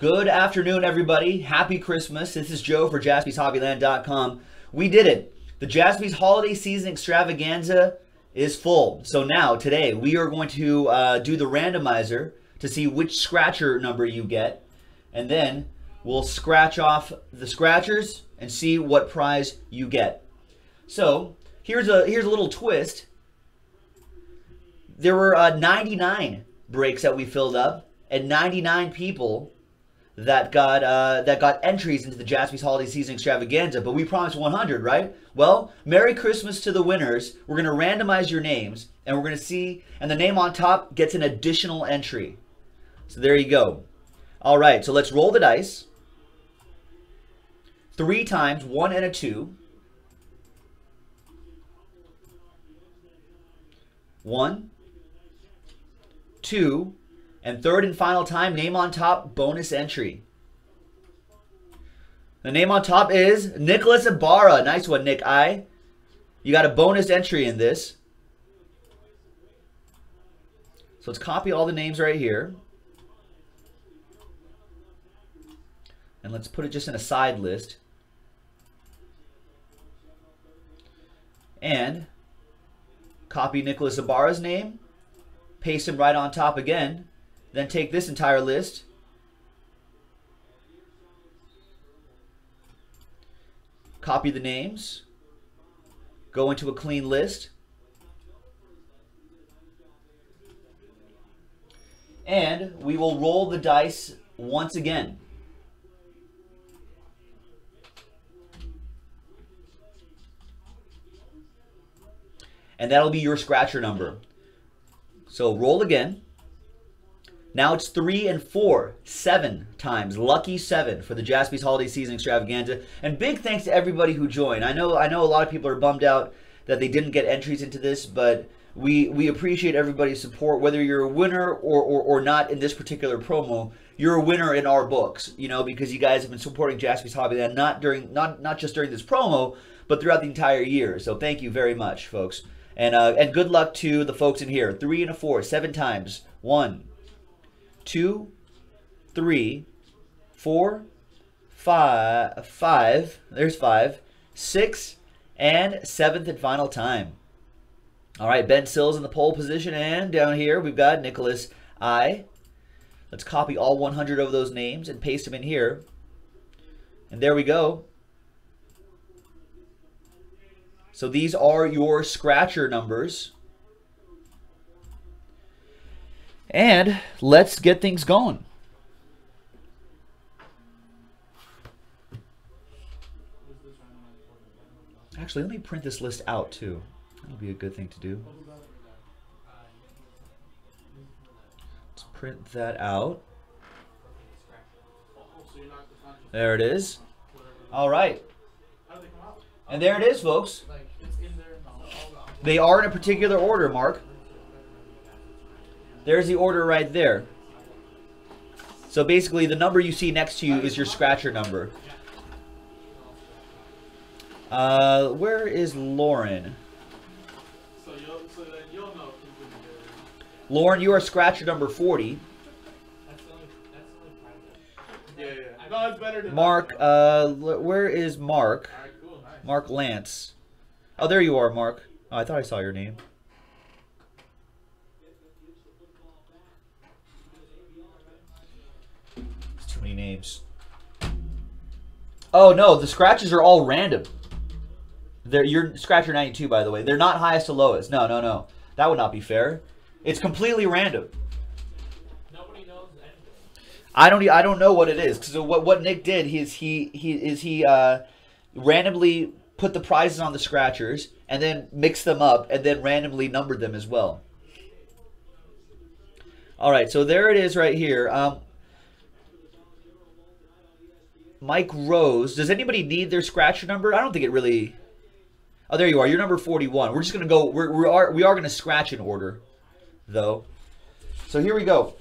Good afternoon, everybody. Happy Christmas. This is Joe for JaspysHobbyland.com. We did it. The Jaspys Holiday Season Extravaganza is full. So now, today, we are going to do the randomizer to see which scratcher number you get. And then we'll scratch off the scratchers and see what prize you get. So, here's a little twist. There were 99 breaks that we filled up, and 99 people that got entries into the Jaspys Holiday Season Extravaganza, but we promised 100, right? Well, Merry Christmas to the winners. We're going to randomize your names, and we're going to see, and the name on top gets an additional entry. So there you go. All right, so let's roll the dice. 3 times, 1 and a 2. 1, 2, and third and final time, name on top, bonus entry. The name on top is Nicholas Ibarra. Nice one, Nick I. You got a bonus entry in this. So let's copy all the names right here. And let's put it just in a side list. And copy Nicholas Ibarra's name. Paste him right on top again. Then take this entire list, copy the names, go into a clean list, and we will roll the dice once again. And that'll be your scratcher number. So roll again. Now it's 3 and 4, 7 times. Lucky 7 for the Jaspys Holiday Season Extravaganza. And big thanks to everybody who joined. I know a lot of people are bummed out that they didn't get entries into this, but we appreciate everybody's support. Whether you're a winner or not in this particular promo, you're a winner in our books, you know, because you guys have been supporting Jaspys Hobbyland not just during this promo, but throughout the entire year. So thank you very much, folks. And good luck to the folks in here. 3 and a 4, 7 times. 1, 2, 3, 4, 5, there's 5, 6, and 7th and final time. All right, Ben Sills in the pole position, and down here we've got Nicholas I. Let's copy all 100 of those names and paste them in here. And there we go. So these are your scratcher numbers. And let's get things going. Actually, let me print this list out too. That'll be a good thing to do. Let's print that out. There it is. All right. And there it is, folks. They are in a particular order, Mark. There's the order right there. So basically, the number you see next to you is your scratcher number. Where is Lauren? Lauren, you are scratcher number 40. No, it's better than Mark, where is Mark? Alright, cool, nice. Mark Lance. Oh, there you are, Mark. Oh, I thought I saw your name. Too many names. Oh no, the scratches are all random. You're scratcher 92, by the way. They're not highest to lowest. No, no, no. That would not be fair. It's completely random. Nobody knows anything. I don't know what it is. So what Nick did is he randomly put the prizes on the scratchers and then mixed them up and then randomly numbered them as well. All right, so there it is right here. Mike Rose. Does anybody need their scratcher number? I don't think it really. Oh, there you are. You're number 41. We're just gonna go. We are gonna scratch in order, though. So here we go.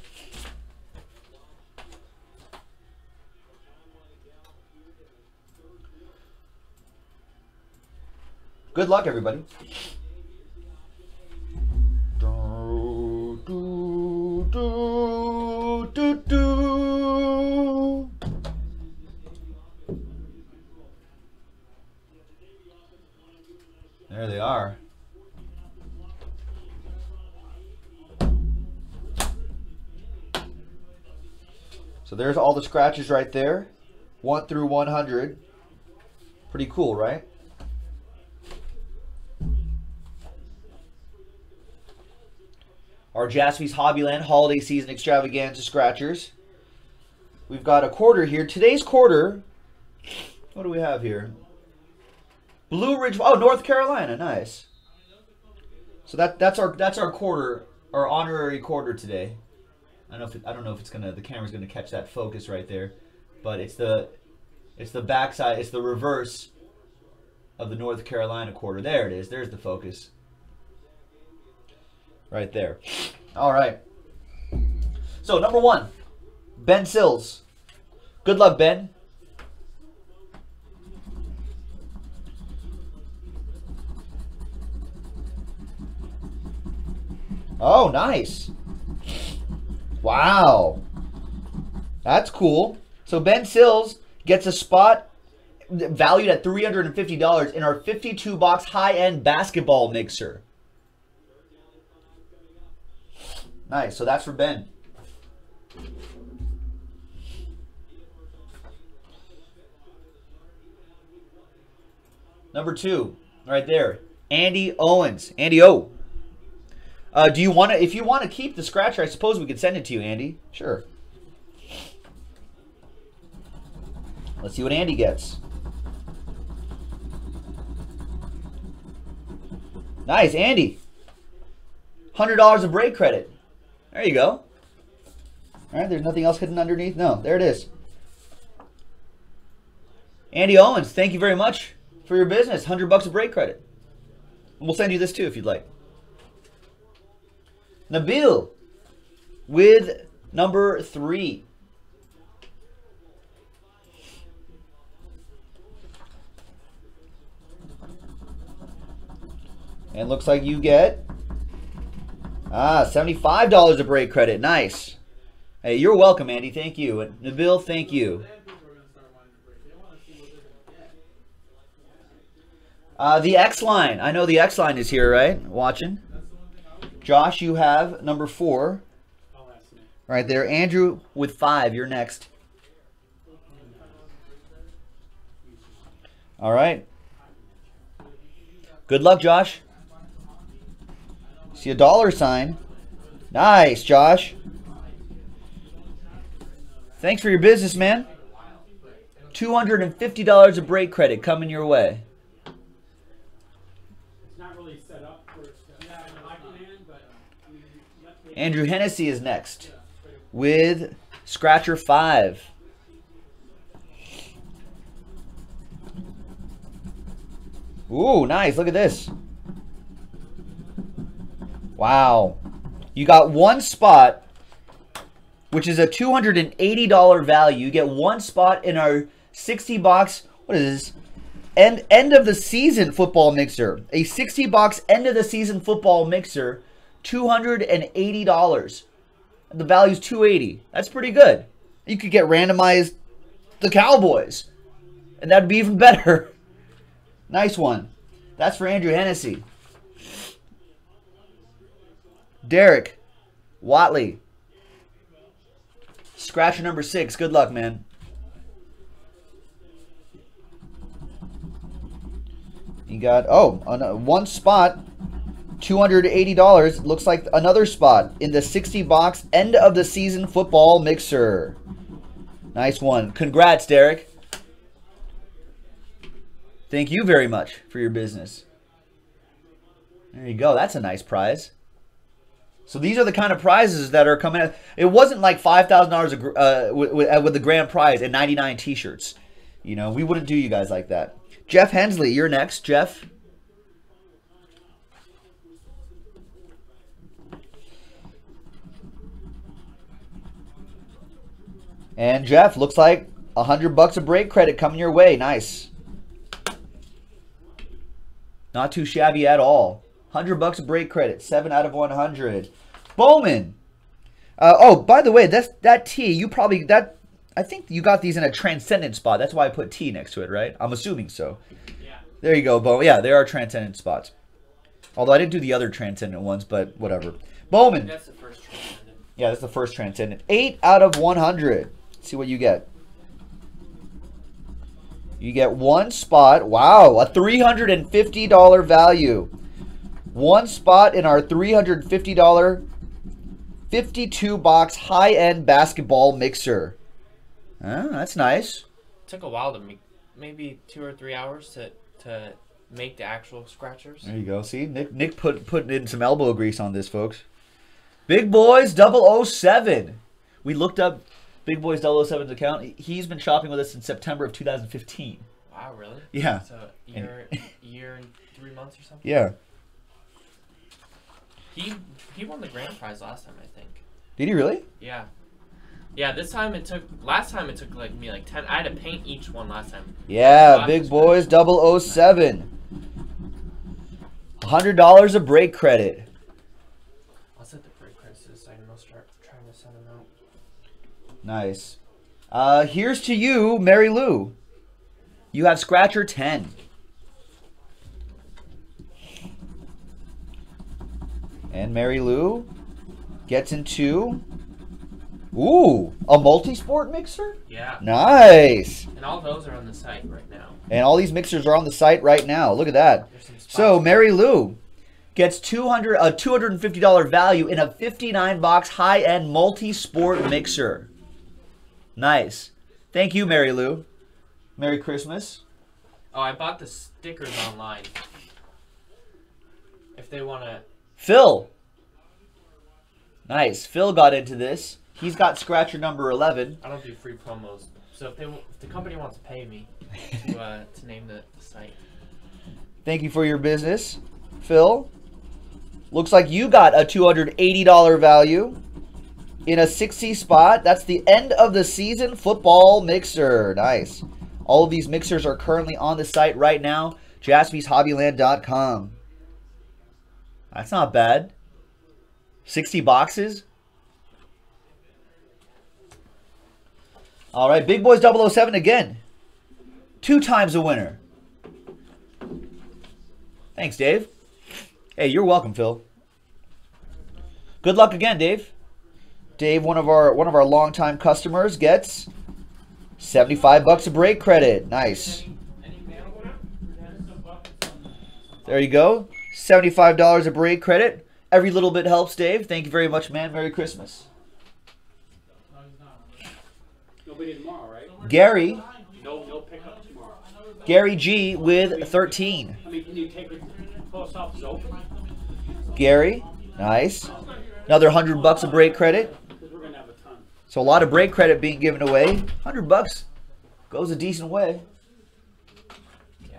Good luck, everybody. Do, 2. So there's all the scratches right there. 1 through 100. Pretty cool, right? Our Jaspy's Hobbyland Holiday Season Extravaganza scratchers. We've got a quarter here. Today's quarter, what do we have here? Blue Ridge, oh, North Carolina, nice. So that's our quarter, our honorary quarter today. I don't know if it's gonna, the camera's gonna catch that focus right there, but it's the backside, it's the reverse of the North Carolina quarter. There it is. There's the focus. Right there. All right. So number 1, Ben Sills. Good luck, Ben. Oh, nice. Wow. That's cool. So Ben Sills gets a spot valued at $350 in our 52-box high-end basketball mixer. Nice. So that's for Ben. Number 2, right there. Andy Owens. Andy O. Do you want to, if you want to keep the scratcher, I suppose we could send it to you, Andy. Sure. Let's see what Andy gets. Nice, Andy. $100 of break credit. There you go. All right, there's nothing else hidden underneath. No, there it is. Andy Owens, thank you very much for your business. $100 of break credit. We'll send you this too if you'd like. Nabil with number 3. And looks like you get $75 of break credit. Nice. Hey, you're welcome, Andy. Thank you. And Nabil, thank you. The X line. I know the X line is here, right? Watching. Josh, you have number 4. Right there. Andrew with 5. You're next. All right. Good luck, Josh. See a $sign. Nice, Josh. Thanks for your business, man. $250 of break credit coming your way. Andrew Hennessy is next with Scratcher 5. Ooh, nice. Look at this. Wow. You got one spot, which is a $280 value. You get one spot in our 60-box, what is this? End of the season football mixer. A 60-box end of the season football mixer. $280. The value's $280. That's pretty good. You could get randomized the Cowboys, and that'd be even better. Nice one. That's for Andrew Hennessy. Derek Watley. Scratcher number 6. Good luck, man. You got, one spot. $280. Looks like another spot in the 60-box end of the season football mixer. Nice one. Congrats, Derek. Thank you very much for your business. There you go. That's a nice prize. So these are the kind of prizes that are coming out. It wasn't like $5,000 with the grand prize and 99 t-shirts. You know, we wouldn't do you guys like that. Jeff Hensley, you're next. Jeff. And Jeff, looks like $100 of break credit coming your way. Nice. Not too shabby at all. $100 of break credit. 7 out of 100. Bowman. Oh, by the way, that T, you probably, I think you got these in a transcendent spot. That's why I put T next to it, right? I'm assuming so. Yeah. There you go, Bowman. Yeah, there are transcendent spots. Although I didn't do the other transcendent ones, but whatever. Bowman. That's the first transcendent. Yeah, that's the first transcendent. 8 out of 100. Let's see what you get. You get one spot. Wow, a $350 value. One spot in our $350 52-box high-end basketball mixer. That's nice. Took a while to make, maybe 2 or 3 hours to make the actual scratchers. There you go. See, Nick putting in some elbow grease on this, folks. Big Boys 007. We looked up Big Boys 007's account. He's been shopping with us since September of 2015. Wow, really? Yeah. So year and 3 months or something? Yeah. He won the grand prize last time, I think. Did he really? Yeah. Yeah, last time it took like me like 10. I had to paint each one last time. Yeah, Big Boys 007. $100 of break credit. I'll set the break credits to the side and I'll start trying to send them out. Nice. Here's to you, Mary Lou. You have Scratcher 10. And Mary Lou gets into, ooh, a multi-sport mixer? Yeah. Nice. And all those are on the site right now. And all these mixers are on the site right now. Look at that. So Mary Lou gets a $250 value in a 59-box high-end multi-sport mixer. Nice. Thank you, Mary Lou. Merry Christmas. Oh, I bought the stickers online. If they want to... Phil. Nice. Phil got into this. He's got Scratcher number 11. I don't do free promos. So if the company wants to pay me to name the site. Thank you for your business, Phil. Looks like you got a $280 value in a 60 spot. That's the end of the season football mixer. Nice. All of these mixers are currently on the site right now. JaspysHobbyland.com. That's not bad. 60 boxes. All right, Big Boys 007 again. 2 times a winner. Thanks, Dave. Hey, you're welcome, Phil. Good luck again, Dave. Dave, one of our longtime customers, gets $75 of break credit. Nice. There you go. $75 of break credit. Every little bit helps, Dave. Thank you very much, man. Merry Christmas. Nobody tomorrow, right? Gary. No pickup tomorrow. Gary G with 13. I mean, can you take the post office open? Gary, nice. Another $100 of break credit. Because we're going to have a ton. So a lot of break credit being given away. $100 goes a decent way. Yeah.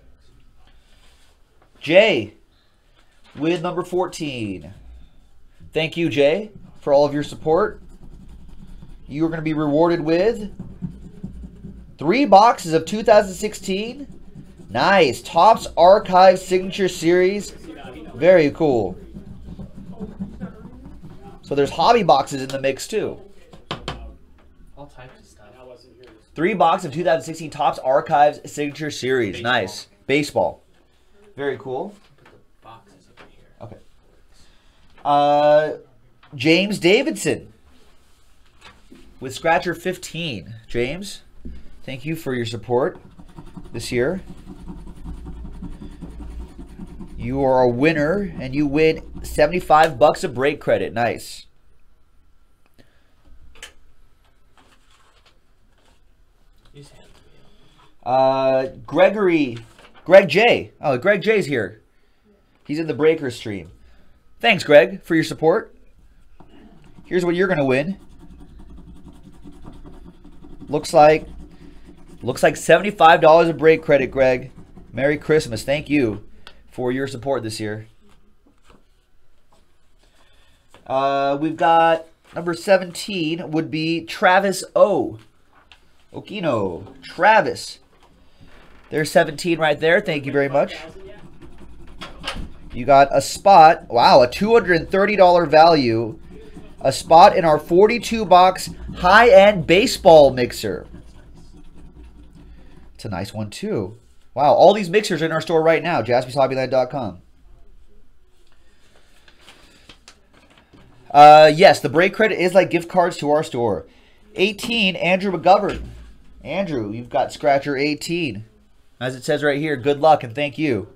Jay with number 14. Thank you, Jay, for all of your support. You are going to be rewarded with 3 boxes of 2016. Nice. Topps Archive Signature Series. Very cool. So there's hobby boxes in the mix too. All types of stuff. 3 boxes of 2016 Topps Archives Signature Series. Baseball. Nice. Baseball. Very cool. Put the boxes over here. Okay. James Davidson with Scratcher 15. James, thank you for your support this year. You are a winner, and you win $75 of break credit. Nice. Greg J. Oh, Greg J's here. He's in the Breaker stream. Thanks, Greg, for your support. Here's what you're going to win. Looks like $75 of break credit, Greg. Merry Christmas. Thank you for your support this year. We've got number 17 would be Travis O. Okino. Travis. There's 17 right there. Thank you very much. You got a spot. Wow, a $230 value. A spot in our 42-box high-end baseball mixer. It's a nice one, too. Wow, all these mixers are in our store right now, JaspysHobbyland.com. Yes, the break credit is like gift cards to our store. 18, Andrew McGovern. Andrew, you've got scratcher 18. As it says right here, good luck and thank you.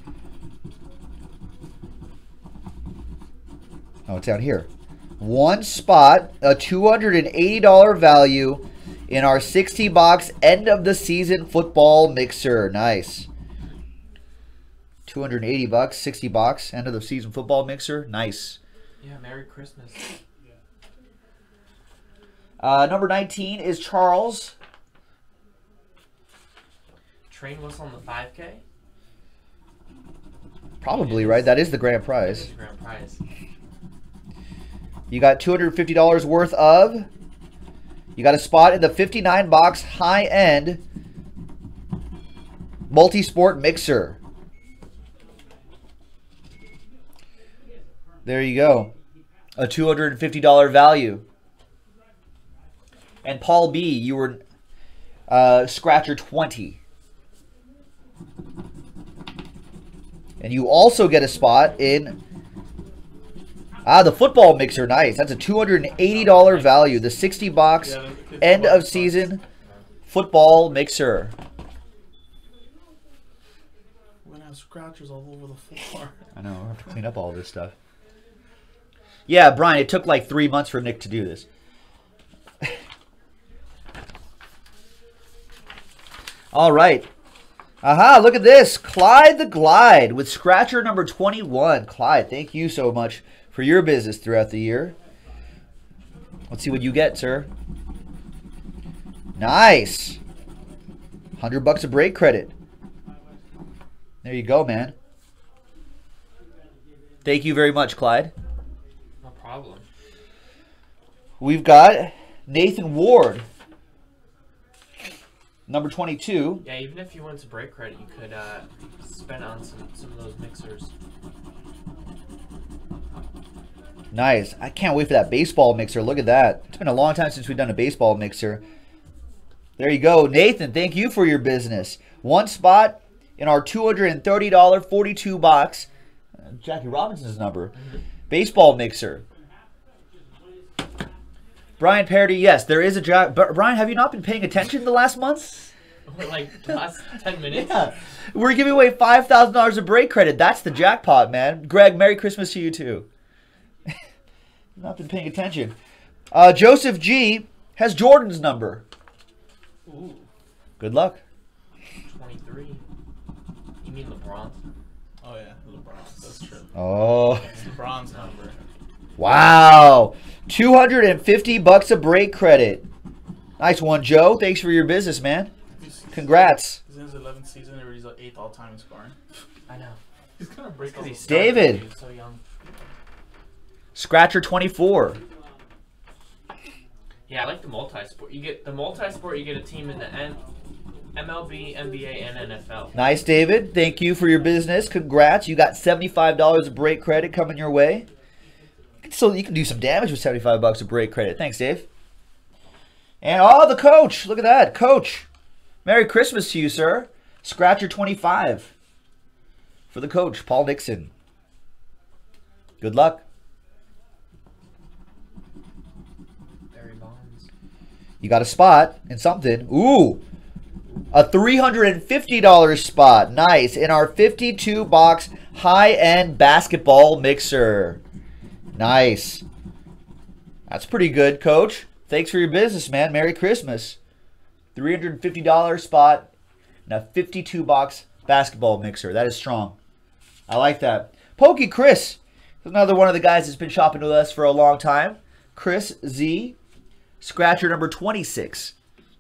Oh, it's down here. One spot, a $280 value in our 60-box end of the season football mixer. Nice. 280 bucks, 60 box, end of the season football mixer. Nice. Yeah, Merry Christmas. Number 19 is Charles. Train whistle on the 5K? Probably, right? That is the grand That prize. is the grand prize. You got $250 worth of. You got a spot in the 59 box high-end multi-sport mixer. There you go. A $250 value. And Paul B, you were scratcher 20. And you also get a spot in the football mixer. Nice. That's a $280 value. The 60 box end of season football mixer. We're gonna have scratchers all over the floor. I know. I have to clean up all this stuff. Yeah, Brian, it took like 3 months for Nick to do this. All right. Aha, look at this. Clyde the Glide with scratcher number 21. Clyde, thank you so much for your business throughout the year. Let's see what you get, sir. Nice. $100 of break credit. There you go, man. Thank you very much, Clyde. No problem. We've got Nathan Ward. Number 22. Yeah, even if you went to break credit, you could spend on some of those mixers. Nice. I can't wait for that baseball mixer. Look at that. It's been a long time since we've done a baseball mixer. There you go. Nathan, thank you for your business. One spot in our $230 42 box. Jackie Robinson's number. Baseball mixer. Brian Parody, yes, there is a jack. But Brian, have you not been paying attention the last months? Like the last 10 minutes? Yeah. We're giving away $5,000 of break credit. That's the jackpot, man. Greg, Merry Christmas to you too. Not been paying attention. Joseph G has Jordan's number. Ooh, Good luck. 23. You mean LeBron? Oh yeah, LeBron's. That's true. Oh, It's LeBron's number. wow. $250 of break credit. Nice one, Joe. Thanks for your business, man. Congrats. He's in his 11th season and he's 8th all time in scoring. I know. He's gonna break all Because he the started David. when he was so young. Scratcher 24. Yeah, I like the multi-sport. You get the multi-sport, you get a team in the MLB, NBA, and NFL. Nice, David. Thank you for your business. Congrats. You got $75 of break credit coming your way. So you can do some damage with $75 of break credit. Thanks, Dave. And the coach. Look at that. Coach. Merry Christmas to you, sir. Scratcher 25 for the coach, Paul Nixon. Good luck. Barry Bonds. You got a spot in something. Ooh. A $350 spot. Nice. In our 52 box high-end basketball mixer. Nice. That's pretty good, coach. Thanks for your business, man. Merry Christmas. $350 spot in a 52 box basketball mixer. That is strong. I like that. Pokey Chris. Another one of the guys that's been shopping with us for a long time. Chris Z. Scratcher number 26.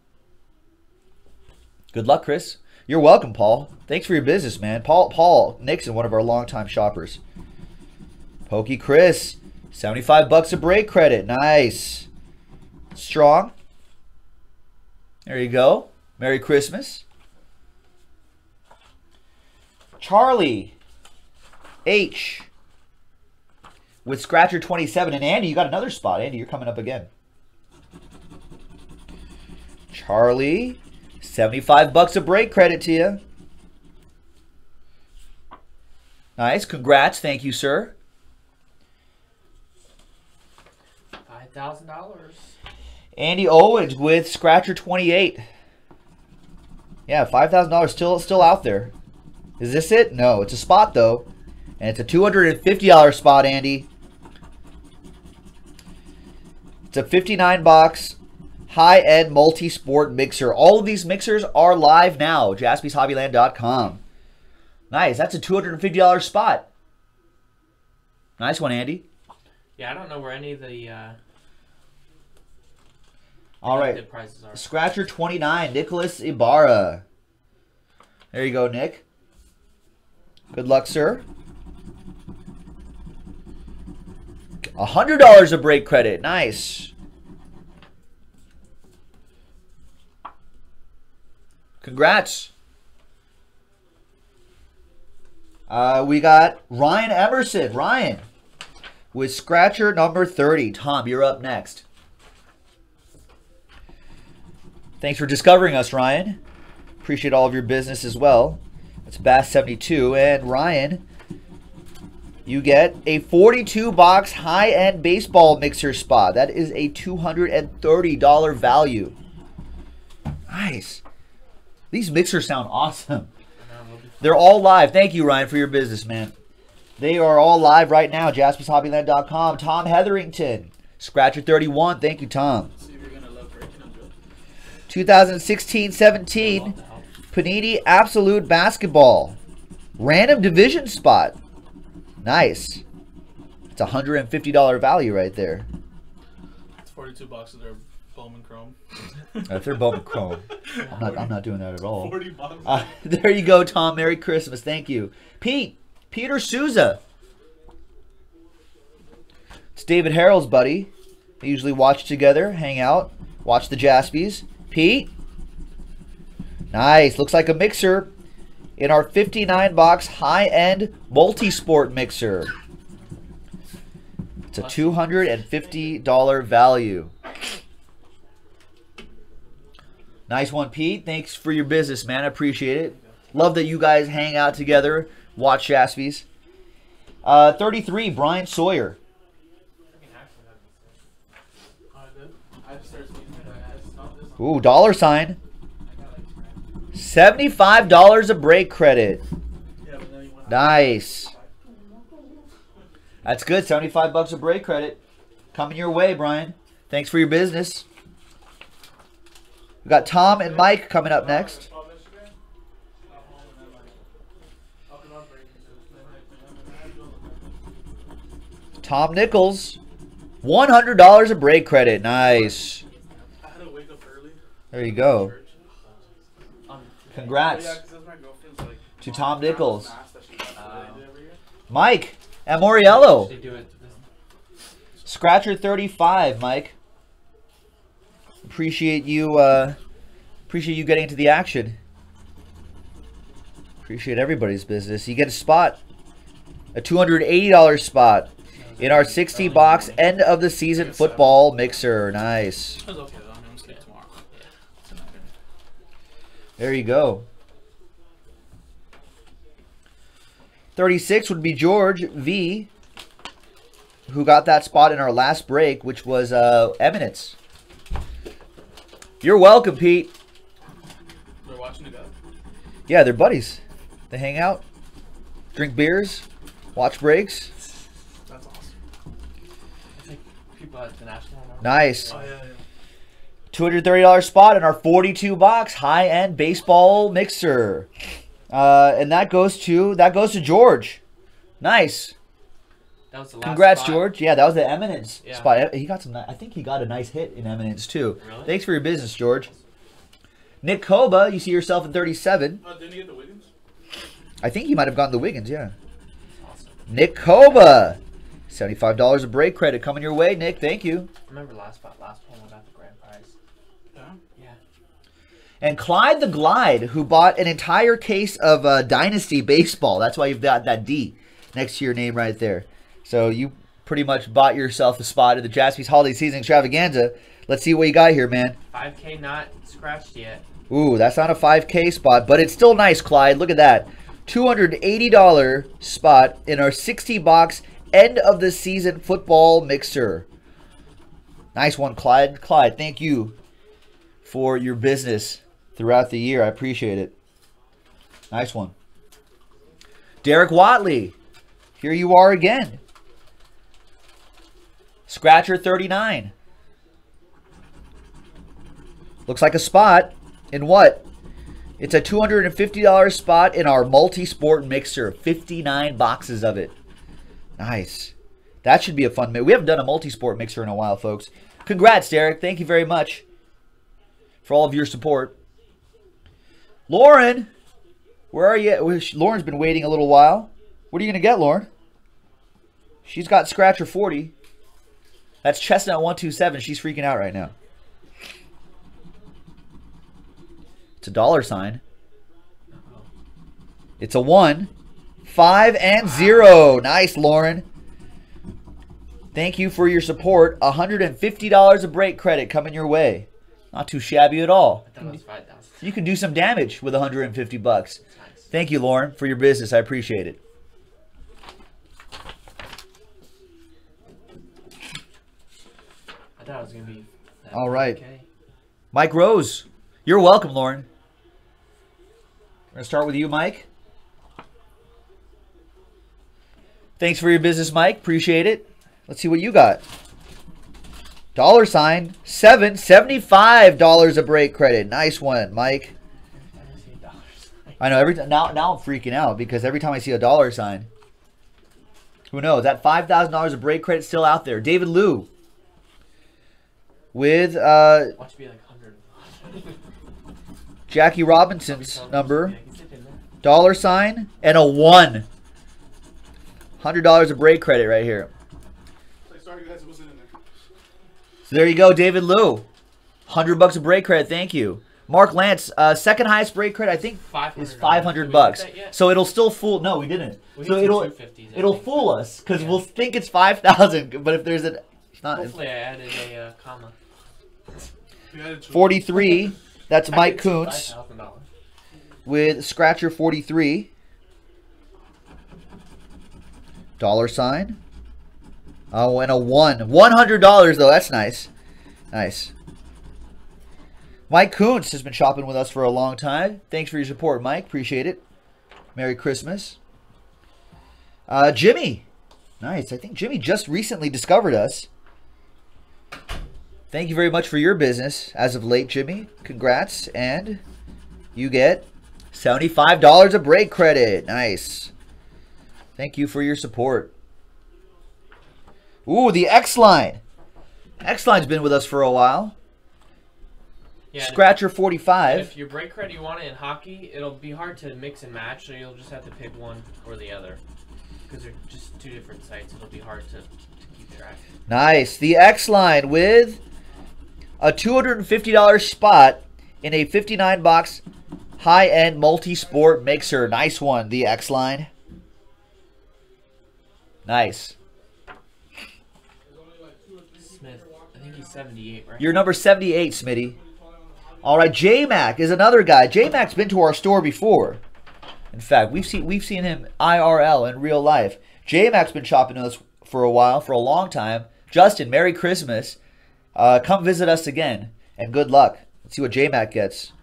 Good luck, Chris. You're welcome, Paul. Thanks for your business, man. Paul Nixon, one of our longtime shoppers. Pokey Chris. $75 of break credit. Nice. Strong. There you go. Merry Christmas. Charlie H with Scratcher 27. And Andy, you got another spot. Andy, you're coming up again. Charlie, $75 of break credit to you. Nice. Congrats. Thank you, sir. $5,000. Andy Owens with Scratcher 28. Yeah, $5,000 still out there. Is this it? No, it's a spot though. And it's a $250 spot, Andy. It's a 59 box high-end multi-sport mixer. All of these mixers are live now. JaspysHobbyland.com. Nice. That's a $250 spot. Nice one, Andy. Yeah, I don't know where any of the All right. the prices are. Scratcher 29, Nicholas Ibarra. There you go, Nick. Good luck, sir. $100 of break credit. Nice. Congrats. We got Ryan Emerson. Ryan with Scratcher number 30. Tom, you're up next. Thanks for discovering us, Ryan. Appreciate all of your business as well. That's Bass72. And Ryan, you get a 42-box high-end baseball mixer spot. That is a $230 value. Nice. These mixers sound awesome. They're all live. Thank you, Ryan, for your business, man. They are all live right now. JaspysHobbyland.com. Tom Hetherington, Scratcher 31. Thank you, Tom. 2016-17 Panini Absolute Basketball. Random division spot. Nice. It's a $150 value right there. It's 42 boxes are Bowman Chrome. If they're Bowman Chrome, I'm not doing that at all. 40 boxes. There you go, Tom. Merry Christmas. Thank you. Peter Souza. It's David Harrell's buddy. They usually watch together, hang out, watch the Jaspies. Pete. Nice. Looks like a mixer in our 59-box high-end multi-sport mixer. It's a $250 value. Nice one, Pete. Thanks for your business, man. I appreciate it. Love that you guys hang out together, watch Jaspies. 33, Brian Sawyer. Ooh, dollar sign. $75 of break credit. Nice. That's good. 75 bucks of break credit. Coming your way, Brian. Thanks for your business. We got Tom and Mike coming up next. Tom Nichols. $100 of break credit. Nice. There you go. Congrats to Tom Nichols. Mike at Moriello. Scratcher 35, Mike. Appreciate you getting into the action. Appreciate everybody's business. You get a spot. A $280 spot in our 60-box end of the season football mixer. Nice. There you go. 36 would be George V, who got that spot in our last break, which was Eminence. You're welcome, Pete. They're watching it go? Yeah, they're buddies. They hang out, drink beers, watch breaks. That's awesome. It's like people at the national. Nice. Oh, yeah. $230 spot in our 42-box high-end baseball mixer, and that goes to George. Nice. That was the last Congrats, spot. George. Yeah, that was the Eminence Yeah. spot. He got some. I think he got a nice hit in Eminence too. Really? Thanks for your business, George. Nick Koba, you see yourself in 37. Didn't he get the Wiggins? I think he might have gotten the Wiggins. Yeah. Awesome. Nick Koba, $75 of break credit coming your way, Nick. Thank you. Remember last one we got the grand prize. Yeah. Yeah. And Clyde the Glide, who bought an entire case of Dynasty Baseball. That's why you've got that D next to your name right there. So you pretty much bought yourself a spot at the Jaspys Holiday Season Extravaganza. Let's see what you got here, man. 5K not scratched yet. Ooh, that's not a 5K spot, but it's still nice, Clyde. Look at that. $280 spot in our 60-box end of the season football mixer. Nice one, Clyde. Clyde, thank you for your business throughout the year. I appreciate it. Nice one. Derek Watley. Here you are again. Scratcher 39. Looks like a spot in what? It's a $250 spot in our multi-sport mixer. 59 boxes of it. Nice. That should be a fun mix. We haven't done a multi-sport mixer in a while, folks. Congrats, Derek. Thank you very much for all of your support. Lauren, where are you? Lauren's been waiting a little while. What are you going to get, Lauren? She's got Scratcher 40. That's Chestnut 127. She's freaking out right now. It's a dollar sign. It's a 1, 5, and 0. Nice, Lauren. Thank you for your support. $150 of break credit coming your way. Not too shabby at all. I thought it was 5,000. You can do some damage with 150 bucks. Thank you, Lauren, for your business. I appreciate it. I thought it was gonna be. All right. Okay. Mike Rose. You're welcome, Lauren. We're going to start with you, Mike. Thanks for your business, Mike. Appreciate it. Let's see what you got. Dollar sign 7, $75 of break credit. Nice one, Mike. I know now I'm freaking out because every time I see a dollar sign, who knows? That $5,000 of break credit still out there. David Liu with Watch me like 100. Jackie Robinson's number, dollar sign, and a 1. $100 of break credit right here. Sorry guys, it wasn't in there. So there you go, David Liu. $100 of break credit, thank you. Mark Lance, second highest break credit I think is $500. So it'll still fool. No, we didn't. So it'll fool us because we'll think it's 5,000. But if there's a, it's not. Hopefully, I added a comma. 43. That's Mike Kuntz with Scratcher 43. Dollar sign. Oh, and a 1. $100 though. That's nice. Nice. Mike Kuntz has been shopping with us for a long time. Thanks for your support, Mike. Appreciate it. Merry Christmas. Jimmy. Nice. I think Jimmy just recently discovered us. Thank you very much for your business as of late, Jimmy. Congrats. And you get $75 of break credit. Nice. Thank you for your support. Ooh, the X-Line. X-Line's been with us for a while. Yeah, Scratcher 45. If your break credit you want it in hockey, it'll be hard to mix and match, so you'll just have to pick one or the other. Because they're just two different sites. It'll be hard to keep track. Nice. The X-Line with a $250 spot in a 59-box high-end multi-sport mixer. Nice one, the X-Line. Nice. Smith, I think he's 78, right? You're number 78, Smitty. All right, J-Mac is another guy. J-Mac's been to our store before. In fact, we've seen him IRL in real life. J-Mac's been shopping with us for a while, for a long time. Justin, Merry Christmas. Come visit us again, and good luck. Let's see what J-Mac gets.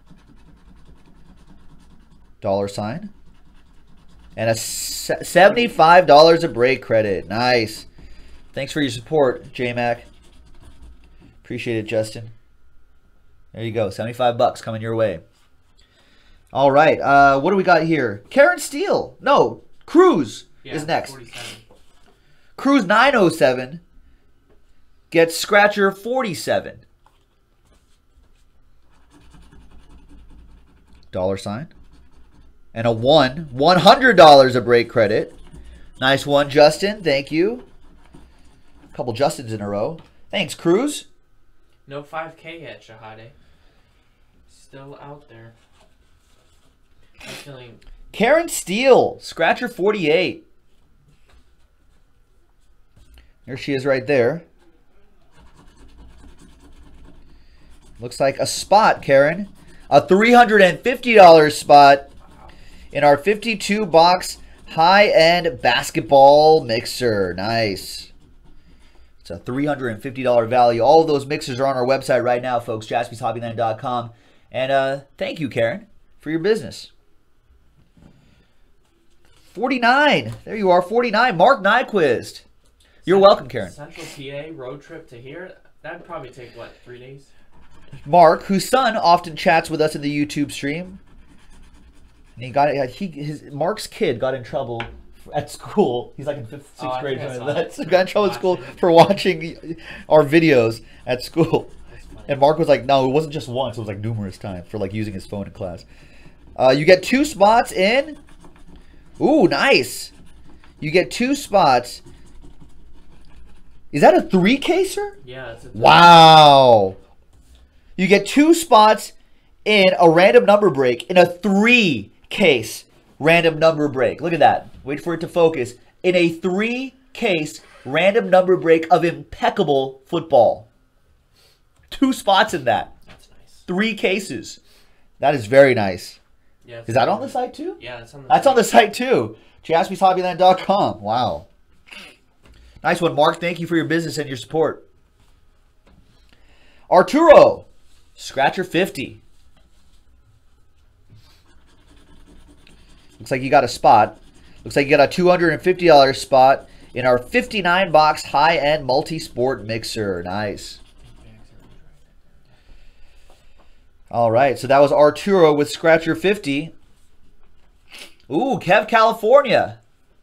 Dollar sign. And a $75 of break credit. Nice. Thanks for your support, J-Mac. Appreciate it, Justin. There you go. 75 bucks coming your way. All right. What do we got here? Karen Steele. No. Cruz is next. 47. Cruz 907 gets Scratcher 47. Dollar sign. And a 1. $100 of break credit. Nice one, Justin. Thank you. A couple Justins in a row. Thanks, Cruz. No 5K yet, Shahade. Still out there. I'm feeling. Karen Steele, Scratcher 48. There she is right there. Looks like a spot, Karen. A $350 spot in our 52-box high-end basketball mixer. Nice. It's a $350 value. All of those mixers are on our website right now, folks, jaspyshobbyland.com. And thank you, Karen, for your business. 49. There you are, 49. Mark Nyquist. You're welcome, Karen. Central PA road trip to here. That'd probably take, what, 3 days? Mark, whose son often chats with us in the YouTube stream. And Mark's kid got in trouble at school. He's like in 5th, 6th grade. So got in trouble at school for watching our videos at school. And Mark was like, no, it wasn't just once. It was like numerous times for like using his phone in class. You get 2 spots in. Ooh, nice. You get 2 spots. Is that a 3-caser? Yeah, it's a Wow. You get 2 spots in a random number break in a 3-case random number break. Look at that. Wait for it to focus. In a 3-case random number break of impeccable football. 2 spots in that. That's nice. 3 cases. That is very nice. Yeah, Is that on the site too? Yeah, that's on the That's on the site too. JaspysHobbyland.com. Wow. Nice one, Mark. Thank you for your business and your support. Arturo. Scratcher 50. Looks like you got a spot. Looks like you got a $250 spot in our 59-box high-end multi-sport mixer. Nice. All right, so that was Arturo with Scratcher 50. Ooh, Kev California.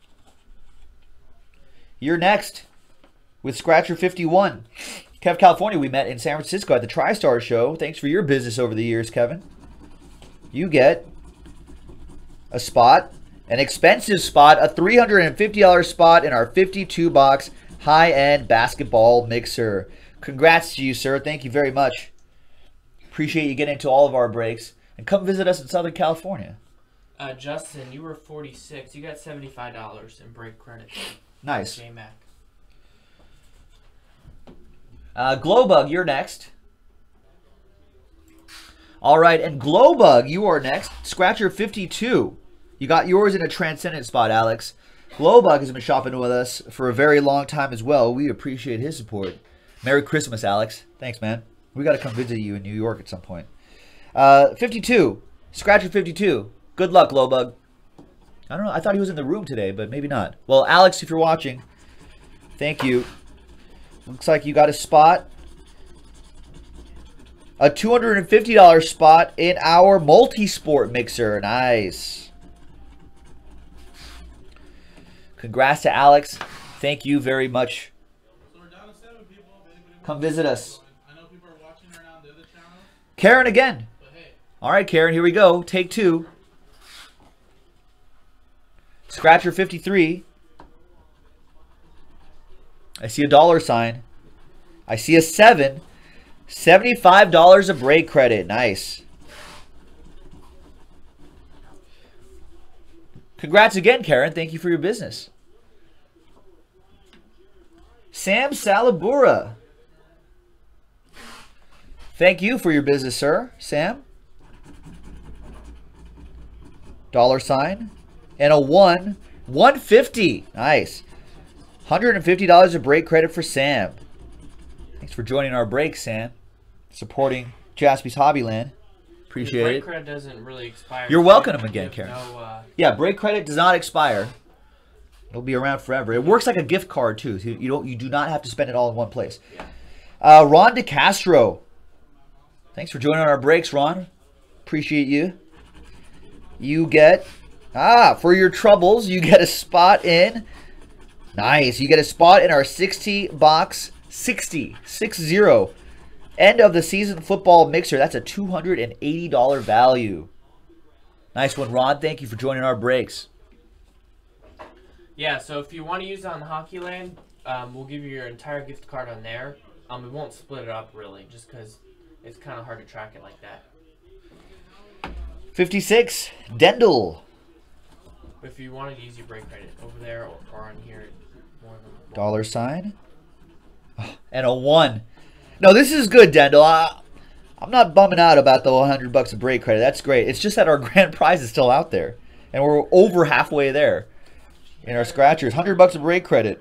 You're next with Scratcher 51. Kev California, we met in San Francisco at the TriStar show. Thanks for your business over the years, Kevin. You get a spot, an expensive spot, a $350 spot in our 52-box high-end basketball mixer. Congrats to you, sir. Thank you very much. Appreciate you getting into all of our breaks. And come visit us in Southern California. Justin, you were 46. You got $75 in break credit. Nice. J-Mac. Glowbug, you're next. All right, and Glowbug, you are next. Scratcher 52. You got yours in a transcendent spot, Alex. Glowbug has been shopping with us for a very long time as well. We appreciate his support. Merry Christmas, Alex. Thanks, man. We got to come visit you in New York at some point. 52. Scratcher 52. Good luck, Glowbug. I don't know. I thought he was in the room today, but maybe not. Well, Alex, if you're watching, thank you. Looks like you got a spot. A $250 spot in our multi-sport mixer. Nice. Congrats to Alex. Thank you very much. So we're down to 7 people. Come visit us. I know people are watching right now on the other channel. Karen again. But hey. All right, Karen, here we go. Take 2. Scratcher 53. I see a dollar sign. I see a 7. $75 of break credit. Nice. Congrats again, Karen. Thank you for your business. Sam Salabura. Thank you for your business, sir. Sam. Dollar sign. And a 1. 150. Nice. $150 of break credit for Sam. Thanks for joining our break, Sam. Supporting Jaspy's Hobbyland. Appreciate break it. credit doesn't really expire. You're welcome again, Karen. No, Yeah, break credit does not expire. It'll be around forever. It works like a gift card too. You do not have to spend it all in one place. Ron DeCastro. Thanks for joining our breaks, Ron. Appreciate you. You get for your troubles, you get a spot in. Nice. You get a spot in our 60-box 60 end of the season football mixer. That's a $280 value. Nice one, Ron. Thank you for joining our breaks. Yeah, so if you want to use it on HockeyLand, we'll give you your entire gift card on there. We won't split it up really, just because it's kind of hard to track it like that. 56, Dendel. But if you wanted to use your break credit over there or on here, more than Dollar sign. And a 1. No, this is good, Dendel. I'm not bumming out about the $100 of break credit. That's great. It's just that our grand prize is still out there. And we're over halfway there in our scratchers. $100 of break credit.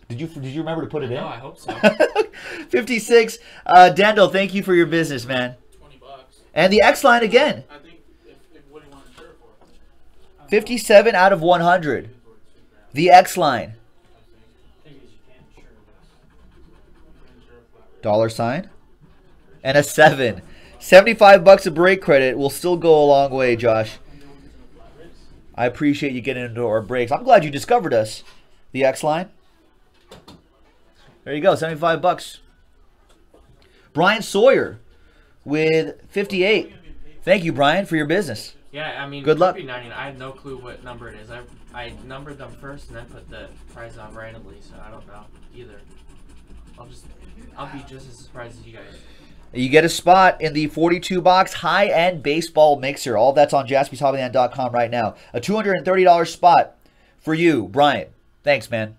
Did you remember to put it in? No, I hope so. 56. Dando, thank you for your business, man. $20. And the X line again. I think if what do you want to insure it for? 57 out of 100. The X line. Thing is, you can't insure this. Insure a flat rate. Dollar sign. And a 7. 75 bucks a break credit will still go a long way, Josh. I appreciate you getting into our breaks. I'm glad you discovered us. The X line. There you go, 75 bucks. Brian Sawyer with 58. Thank you, Brian, for your business. Yeah, I mean, Good luck. 99. I have no clue what number it is. I numbered them first and then put the prize on randomly, so I don't know either. I'll be just as surprised as you guys. You get a spot in the 42-box high-end baseball mixer. All that's on jaspyshobbyland.com right now. A $230 spot for you, Brian. Thanks, man.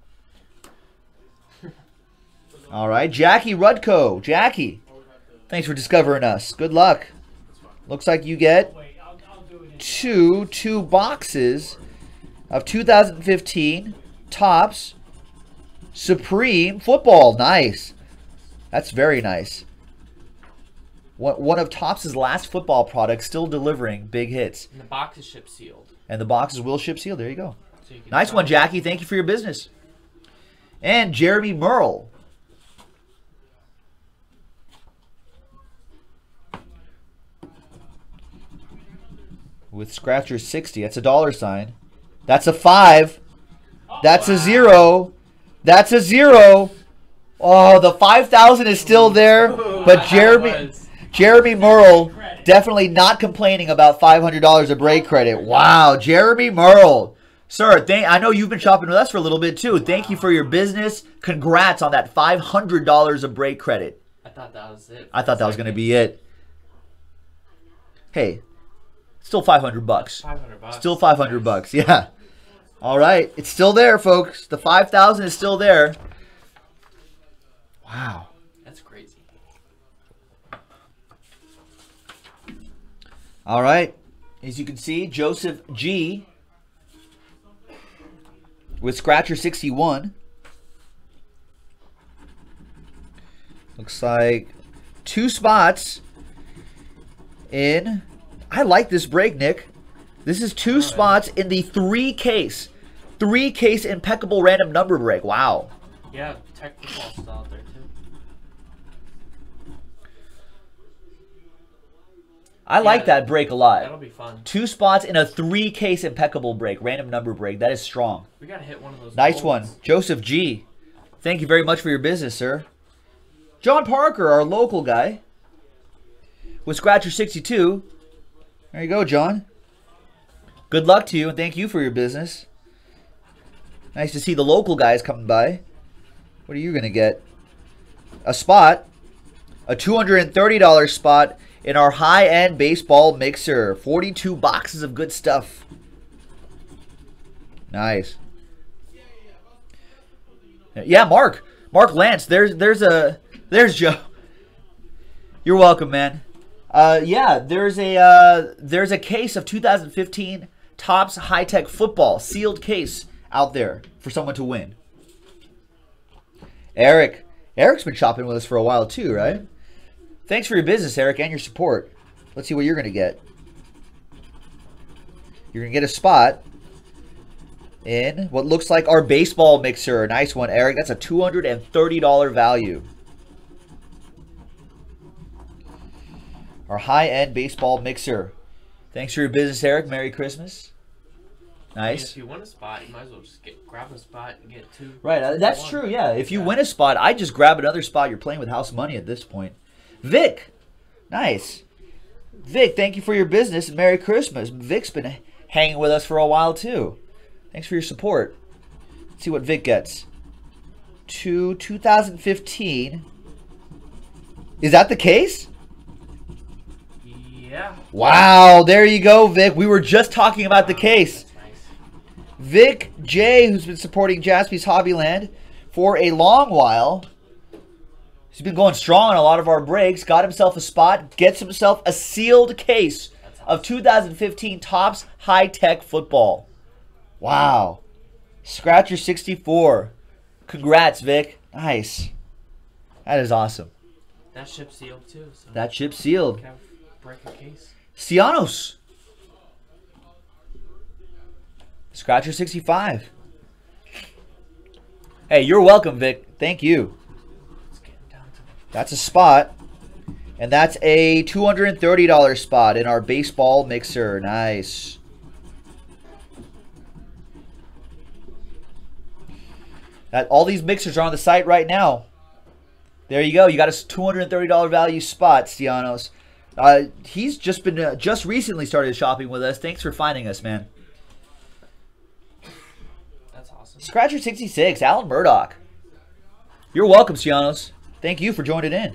All right, Jackie Rudko. Jackie, thanks for discovering us. Good luck. Looks like you get Wait, I'll do it in. two boxes of 2015 Topps Supreme Football. Nice. That's very nice. One of Topps' last football products, still delivering big hits. And the box is ship sealed. And the boxes will ship sealed. There you go. So you can Nice try one, it. Jackie. Thank you for your business. And Jeremy Merle. With Scratcher 60. That's a dollar sign. That's a 5. That's a 0. That's a 0. Oh, the 5,000 is still there. But Jeremy Merle definitely not complaining about $500 of break credit. Wow, Jeremy Merle. Sir, I know you've been shopping with us for a little bit too. Thank you for your business. Congrats on that $500 of break credit. I thought that was it. I thought that was going to be it. Hey, still 500 bucks. 500 bucks. Still 500 bucks. Yeah. All right, it's still there, folks. The 5,000 is still there. Wow. That's crazy. All right. As you can see, Joseph G. with Scratcher 61. Looks like 2 spots in. I like this break, Nick. This is 2 spots in the 3-case impeccable random number break. Wow. Yeah, tech football still out there too. I like that break a lot. That'll be fun. 2 spots in a 3-case impeccable break, random number break. That is strong. We gotta hit one of those. Nice golds. one. Joseph G. Thank you very much for your business, sir. John Parker, our local guy, with Scratcher 62. There you go, John. Good luck to you, and thank you for your business. Nice to see the local guys coming by. What are you going to get? A spot. A $230 spot in our high-end baseball mixer. 42 boxes of good stuff. Nice. Yeah, Mark Lance. There's Joe. You're welcome, man. Yeah, there's a case of 2015 Topps High Tech Football sealed case out there for someone to win. Eric's been shopping with us for a while too, right? Thanks for your business, Eric, and your support. Let's see what you're gonna get. You're gonna get a spot in what looks like our baseball mixer. Nice one, Eric. That's a $230 value. Our high-end baseball mixer. Thanks for your business, Eric. Merry Christmas. I mean, Nice. if you win a spot, you might as well just grab a spot and get 2. Right, that's One. true, yeah. If you win a spot, I just grab another spot. You're playing with house money at this point. Vic. Nice. Vic, thank you for your business and Merry Christmas. Vic's been hanging with us for a while, too. Thanks for your support. Let's see what Vic gets. 2015. Is that the case? Yeah. Wow, there you go, Vic. We were just talking about the case. That's nice. Vic J, who's been supporting Jaspy's Hobbyland for a long while. He's been going strong on a lot of our breaks. Got himself a spot. Gets himself a sealed case of 2015 Topps High Tech Football. Wow. Scratcher 64. Congrats, Vic. Nice. That is awesome. That ship's sealed too. So That chip sealed. can't break a case. Cianos. Scratcher 65. Hey, you're welcome, Vic. Thank you. It's getting down to That's a spot. And that's a $230 spot in our baseball mixer. Nice. All these mixers are on the site right now. There you go. You got a $230 value spot, Stianos. He's just been just recently started shopping with us. Thanks for finding us, man. That's awesome. Scratcher 66, Alan Murdoch. You're welcome, Stianos. Thank you for joining in.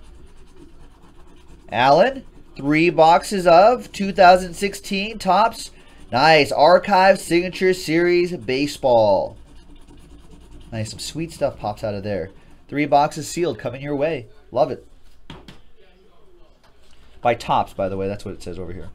Alan, 3 boxes of 2016 Topps. Nice. Archive Signature Series Baseball. Nice. Some sweet stuff pops out of there. 3 boxes sealed coming your way. Love it. By Topps, by the way. That's what it says over here.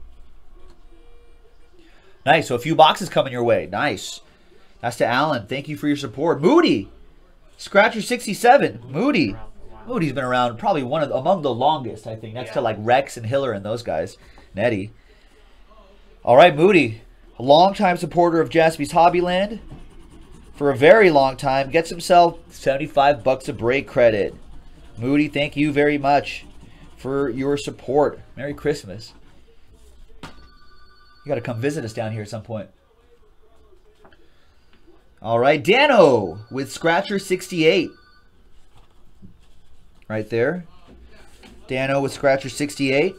Nice. So a few boxes coming your way. Nice. That's to Alan. Thank you for your support. Moody. Scratcher 67. Moody. Moody's been around probably among the longest, I think. Next to like Rex and Hiller and those guys. And Eddie. All right, Moody. A longtime supporter of Jaspy's Hobbyland. For a very long time. Gets himself $75 of break credit. Moody, thank you very much for your support. Merry Christmas. You got to come visit us down here at some point. All right, Dano with Scratcher 68. Right there. Dano with Scratcher 68.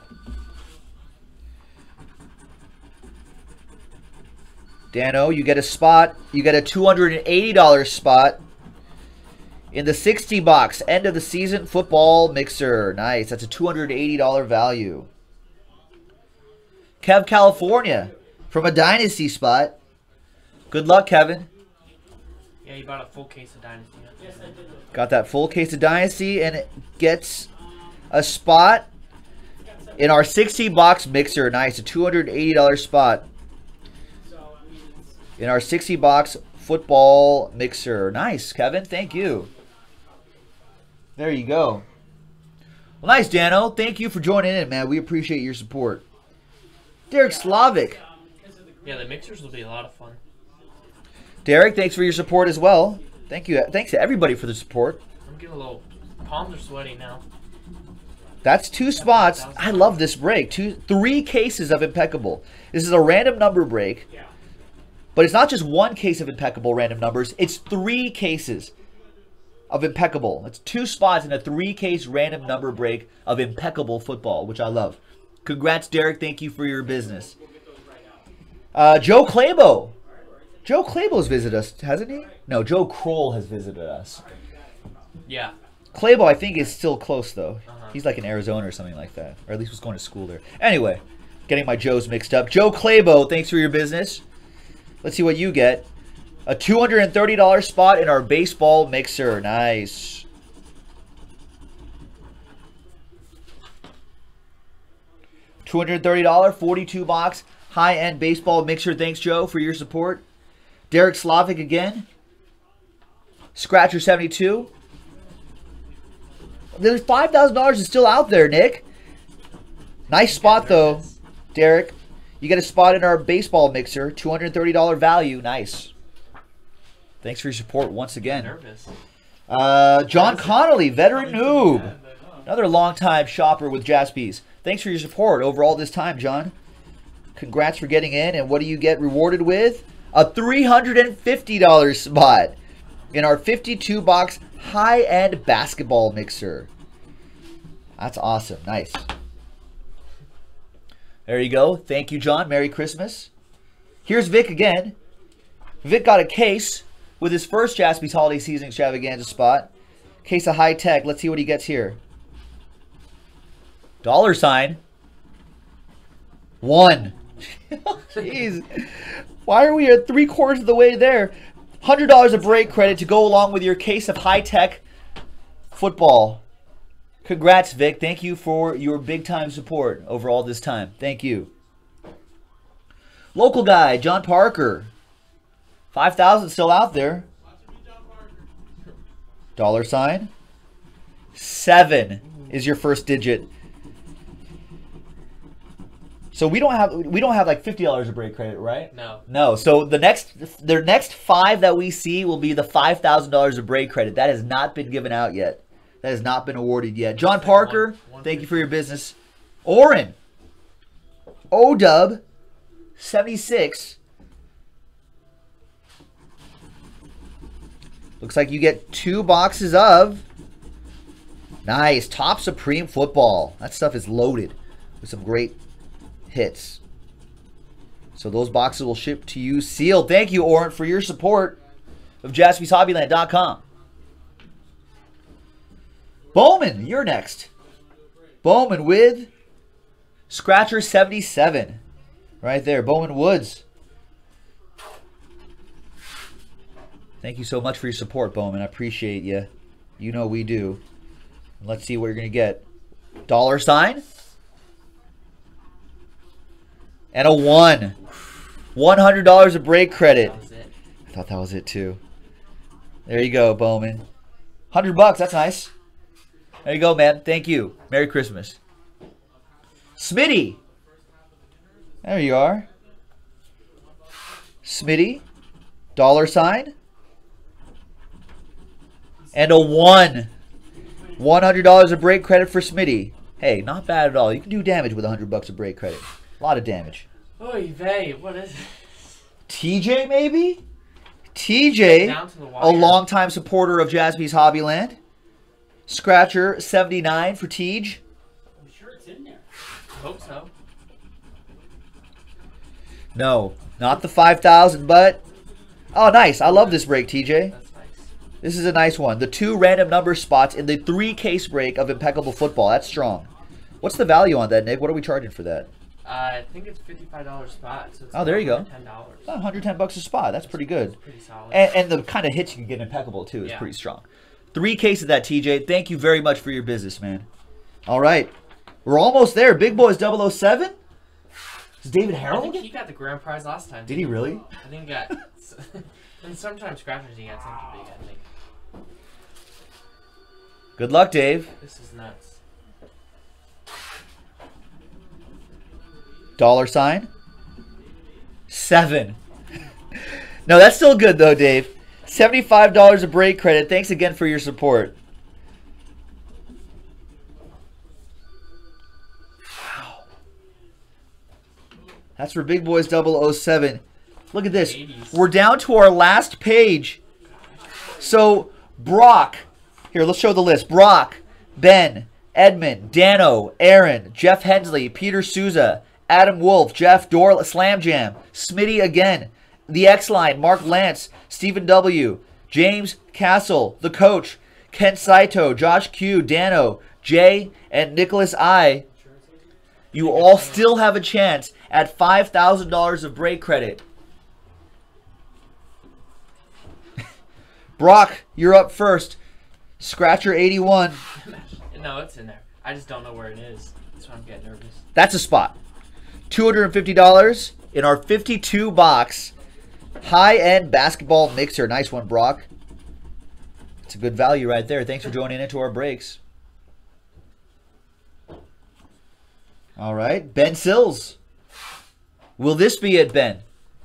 Dano, you get a spot. You get a $280 spot in the 60 box end of the season football mixer. Nice. That's a $280 value. Kev California from a Dynasty spot. Good luck, Kevin. Yeah, you bought a full case of Dynasty. Yes, I did. Got that full case of Dynasty, and it gets a spot in our 60 box mixer. Nice. A $280 spot So, I mean, it's in our 60 box football mixer. Nice, Kevin. Thank you. There you go. Well, nice, Dano. Thank you for joining in, man. We appreciate your support. Derek Slavic. because of the Yeah, the mixers will be a lot of fun. Derek, thanks for your support as well. Thank you. Thanks to everybody for the support. I'm getting a little. Palms are sweaty now. That's 2 spots. I love this break. 3 cases of Impeccable. This is a random number break. Yeah. But it's not just 1 case of Impeccable random numbers. It's 3 cases of Impeccable. It's 2 spots in a 3-case random number break of Impeccable football, which I love. Congrats, Derek. Thank you for your business. We'll get those right out. Joe Clabo. Joe Clabo's visited us, hasn't he? No, Joe Kroll has visited us. Yeah. Clabo, I think, is still close, though. Uh-huh. He's like in Arizona or something like that. Or at least was going to school there. Anyway, getting my Joes mixed up. Joe Clabo, thanks for your business. Let's see what you get. A $230 spot in our baseball mixer. Nice. $230, 42 box, high-end baseball mixer. Thanks, Joe, for your support. Derek Slavic again. Scratcher 72. There's $5,000 is still out there, Nick. Nice spot, though, Derek. You get a spot in our baseball mixer. $230 value. Nice. Thanks for your support once again. Nervous. John Connolly, veteran noob. Another longtime shopper with Jaspys. Thanks for your support over all this time, John. Congrats for getting in. And what do you get rewarded with? A $350 spot in our 52-box high-end basketball mixer. That's awesome. Nice. There you go. Thank you, John. Merry Christmas. Here's Vic again. Vic got a case with his first Jaspy's Holiday Season Extravaganza spot. Case of high tech. Let's see what he gets here. $1. 1. Jeez. Why are we at 3/4 of the way there? $100 of break credit to go along with your case of high tech football. Congrats, Vic. Thank you for your big time support over all this time. Thank you. Local guy, John Parker. 5,000 still out there. $. 7 is your first digit. So we don't have like $50 of break credit, right? No. No. So the next 5 that we see will be the $5,000 of break credit. That has not been given out yet. That has not been awarded yet. John Parker, thank you for your business. Oren, O-Dub, 76. Looks like you get 2 boxes of nice Top Supreme Football. That stuff is loaded with some great hits. So those boxes will ship to you sealed. Thank you, Oren, for your support of JaspysHobbyland.com. Bowman, you're next. Bowman with Scratcher 77. Right there, Bowman Woods. Thank you so much for your support, Bowman. I appreciate you. You know we do. Let's see what you're going to get. $. And a 1. $100 of break credit. That was it. I thought that was it too. There you go, Bowman. $100, that's nice. There you go, man. Thank you. Merry Christmas. Smitty. There you are. Smitty. $. And a 1. $100 of break credit for Smitty. Hey, not bad at all. You can do damage with $100 of break credit. A lot of damage. Oy vey, what is it? TJ, maybe? TJ, Down to the a wire. longtime supporter of Jaspy's Hobbyland. Scratcher 79 for Tej. I'm sure it's in there. Hope so. No, not the 5,000, but oh, nice. I love this break, TJ. That's nice. This is a nice one. The 2 random number spots in the 3 case break of Impeccable Football. That's strong. What's the value on that, Nick? What are we charging for that? I think it's $55 spot. So it's Oh, there you go. $10. Oh, $110 a spot. That's pretty good. Pretty solid. And the kind of hits you can get in Impeccable, too, is Yeah. pretty strong. 3 cases of that, TJ. Thank you very much for your business, man. All right. We're almost there. Big Boys 007. Is David I Harold? think he got the grand prize last time. Did he really? I think he got. And sometimes scratchers he got something big, I think. Good luck, Dave. This is nuts. $. 7. No, that's still good though, Dave. $75 of break credit. Thanks again for your support. Wow. That's for Big Boys 007. Look at this. 80s. We're down to our last page. So, Brock. Here, let's show the list. Brock, Ben, Edmund, Dano, Aaron, Jeff Hensley, Peter Souza, Adam Wolf, Jeff Dorl, Slam Jam, Smitty again, the X-Line, Mark Lance, Stephen W., James Castle, the coach, Kent Saito, Josh Q, Dano, Jay, and Nicholas I. You all still have a chance at $5,000 of break credit. Brock, you're up first. Scratcher 81. No, it's in there. I just don't know where it is. That's why I'm getting nervous. That's a spot. $250 in our 52 box high-end basketball mixer. Nice one, Brock. It's a good value right there. Thanks for joining into our breaks. All right, Ben Sills. Will this be it, Ben?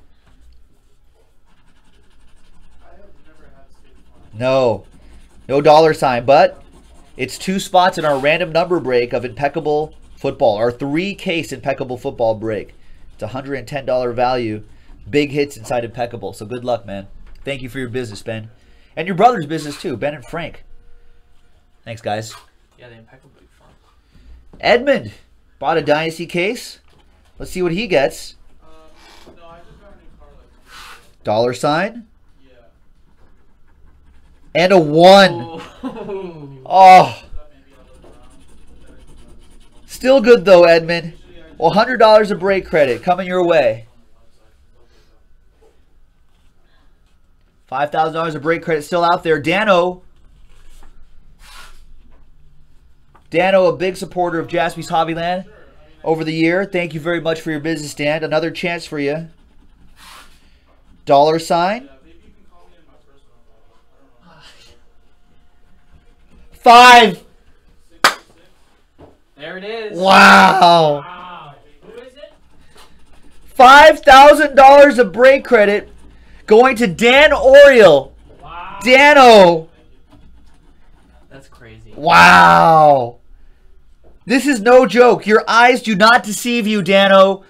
No. No $, but it's 2 spots in our random number break of Impeccable Football. Our 3-case Impeccable Football break. It's $110 value. Big hits inside Impeccable. So good luck, man. Thank you for your business, Ben. And your brother's business, too. Ben and Frank. Thanks, guys. Yeah, the Impeccable will be fun. Edmund bought a Dynasty case. Let's see what he gets. No, I just got a new car. $. And a 1. Oh. Oh. Still good, though, Edmund. Well, $100 of break credit coming your way. $5,000 of break credit still out there. Dano. Dano, a big supporter of Jaspy's Hobbyland over the year. Thank you very much for your business, Dan. Another chance for you. $. 5. There it is. Wow. Wow. Who is it? $5,000 of break credit going to Dan Oriel. Wow. Dano. That's crazy. Wow. This is no joke. Your eyes do not deceive you, Dano.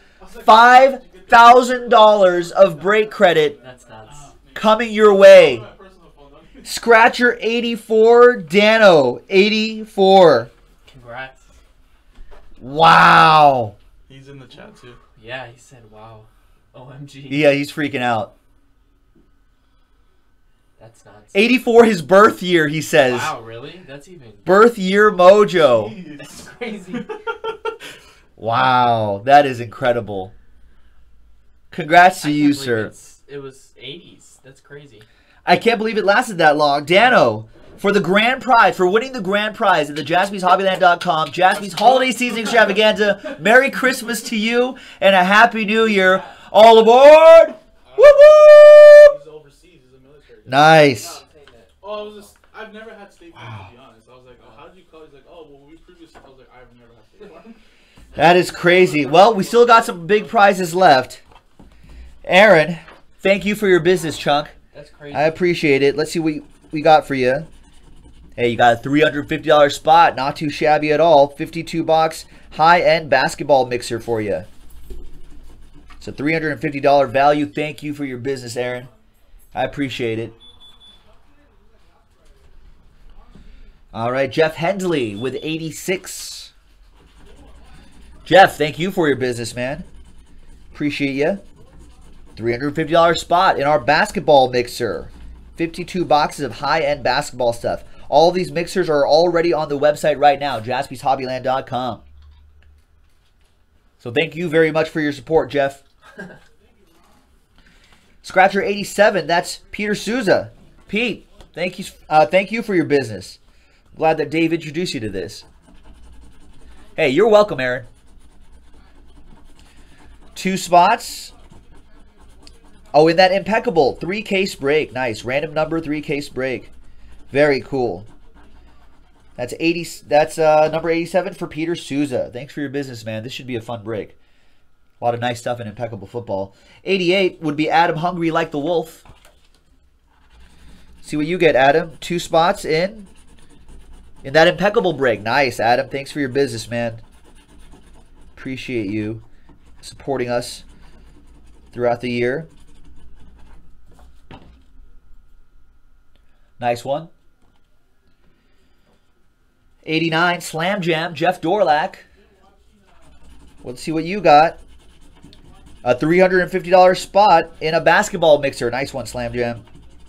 $5,000 of break credit That's nuts. coming your way. Scratcher 84, Dano 84. Congrats. Wow. He's in the chat too. Yeah, he said, wow. OMG. Yeah, he's freaking out. That's nuts. 84 his birth year, he says. Wow, really? That's even... Birth year mojo. That's crazy. Wow, that is incredible. Congrats to I you, can't believe sir. It was 80s. That's crazy. I can't believe it lasted that long. Dano, for the grand prize, for winning the grand prize at the JaspysHobbyland.com, Jaspys Holiday Season Extravaganza, Merry Christmas to you and a Happy New Year. All aboard! Woo-woo! He's overseas. He's a military. Nice. Oh, I was just. I've never had State Farm, to be honest. I was like, oh, how did you call? He's like, oh, well, we previously. I was like, I've never had State Farm. That is crazy. Well, we still got some big prizes left. Aaron, thank you for your business, Chunk. That's crazy. I appreciate it. Let's see what we got for you. Hey, you got a $350 spot. Not too shabby at all. 52 box high-end basketball mixer for you. It's a $350 value. Thank you for your business, Aaron. I appreciate it. All right, Jeff Hensley with 86. Jeff, thank you for your business, man. Appreciate you. $350 spot in our basketball mixer. 52 boxes of high-end basketball stuff. All these mixers are already on the website right now, JaspysHobbyland.com. So thank you very much for your support, Jeff. Scratcher 87, that's Peter Souza. Pete, thank you for your business. Glad that Dave introduced you to this. Hey, you're welcome, Aaron. 2 spots. Oh, in that impeccable 3-case break. Nice. Random number 3-case break. Very cool. That's 80. That's number 87 for Peter Souza. Thanks for your business, man. This should be a fun break. A lot of nice stuff in impeccable football. 88 would be Adam Hungry Like the Wolf. See what you get, Adam. 2 spots in that impeccable break. Nice, Adam. Thanks for your business, man. Appreciate you supporting us throughout the year. Nice one. 89, Slam Jam, Jeff Dorlack. Let's see what you got. A $350 spot in a basketball mixer. Nice one, Slam Jam.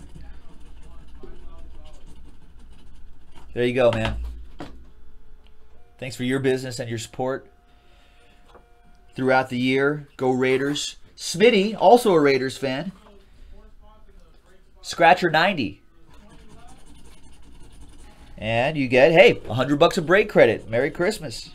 There you go, man. Thanks for your business and your support throughout the year. Go Raiders. Smitty, also a Raiders fan. Scratcher 90. And you get, hey, $100 of break credit. Merry Christmas.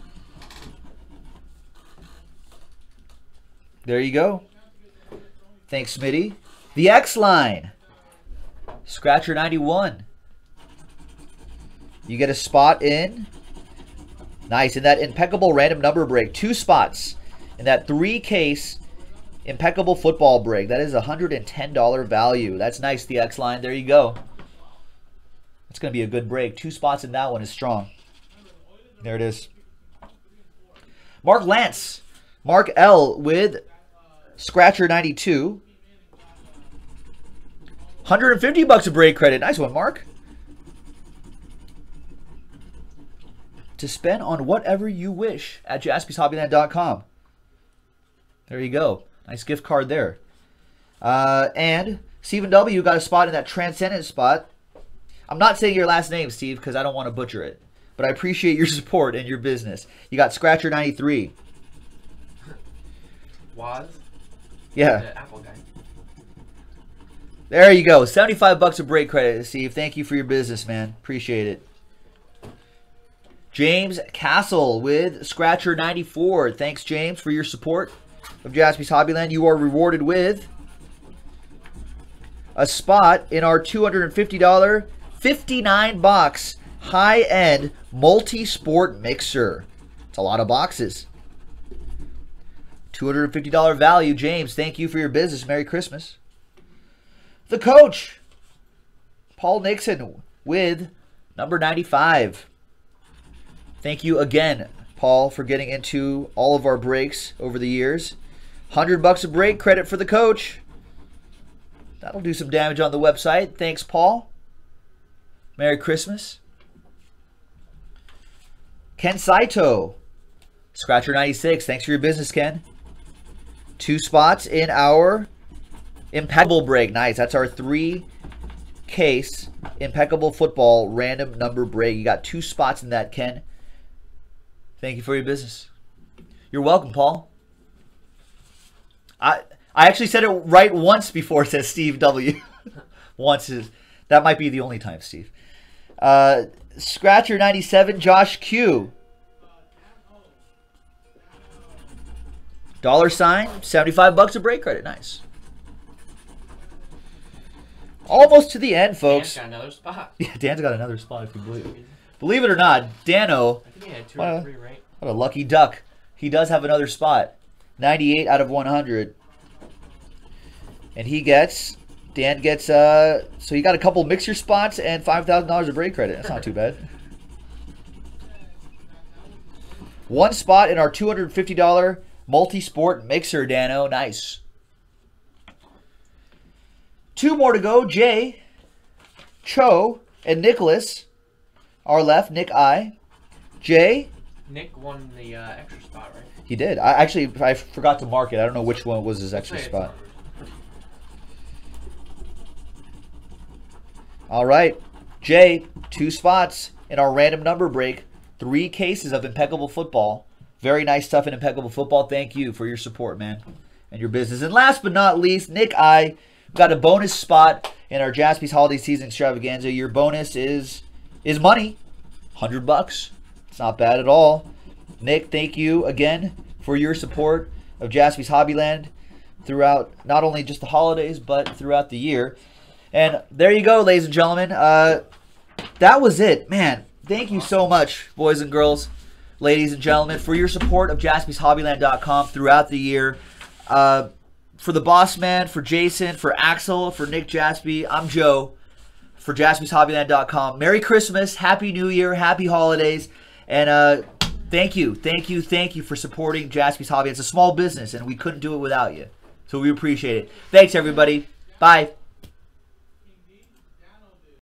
There you go. Thanks, Smitty. The X-Line. Scratcher 91. You get a spot in. Nice. In that impeccable random number break. 2 spots in that 3-case impeccable football break. That is a $110 value. That's nice, the X-Line. There you go. It's going to be a good break. 2 spots in that one is strong. There it is. Mark Lance. Mark L with Scratcher 92. $150 of break credit. Nice one, Mark. To spend on whatever you wish at JaspysHobbyland.com. There you go. Nice gift card there. And Stephen W. got a spot in that Transcendent spot. I'm not saying your last name, Steve, because I don't want to butcher it. But I appreciate your support and your business. You got Scratcher 93. Waz? Yeah. The Apple guy. There you go. $75 of break credit, Steve. Thank you for your business, man. Appreciate it. James Castle with Scratcher 94. Thanks, James, for your support of Jaspys Hobbyland. You are rewarded with a spot in our $250 59 box high-end multi-sport mixer. It's a lot of boxes. $250 value. James, thank you for your business. Merry Christmas. The coach, Paul Nixon, with number 95. Thank you again, Paul, for getting into all of our breaks over the years. $100 a break credit for the coach. That'll do some damage on the website. Thanks, Paul. Merry Christmas. Ken Saito, Scratcher 96. Thanks for your business, Ken. 2 spots in our impeccable break. Nice. That's our 3-case impeccable football random number break. You got 2 spots in that, Ken. Thank you for your business. You're welcome, Paul. I actually said it right once before, says Steve W. Once is that might be the only time, Steve. Scratcher 97, Josh Q. $, $75 a break credit. Nice. Almost to the end, folks. Dan's got another spot. Yeah, Dan's got another spot, if you believe it. Believe it or not, Dano, I think he had 2 or 3, right? what a lucky duck. He does have another spot. 98 out of 100. And he gets, Dan gets, so he got a couple mixer spots and $5,000 of break credit. That's not too bad. 1 spot in our $250 multi-sport mixer, Dano. Nice. 2 more to go. Jay, Cho, and Nicholas are left. Nick I. Jay. Nick won the extra spot, right? He did. I forgot to mark it. I don't know which one was his extra Say it's spot. numbered. All right. Jay, 2 spots in our random number break. 3 cases of impeccable football. Very nice stuff in impeccable football. Thank you for your support, man, and your business. And last but not least, Nick I got a bonus spot in our Jaspy's Holiday Season Extravaganza. Your bonus is money. $100. It's not bad at all. Nick, thank you again for your support of Jaspy's Hobbyland throughout not only just the holidays, but throughout the year. And there you go, ladies and gentlemen. That was it. Man, thank you so much, boys and girls, ladies and gentlemen, for your support of JaspysHobbyland.com throughout the year. For the boss man, for Jason, for Axel, for Nick Jaspy, I'm Joe for JaspysHobbyland.com. Merry Christmas, Happy New Year, Happy Holidays, and thank you for supporting Jaspy's Hobby. It's a small business, and we couldn't do it without you, so we appreciate it. Thanks, everybody. Bye.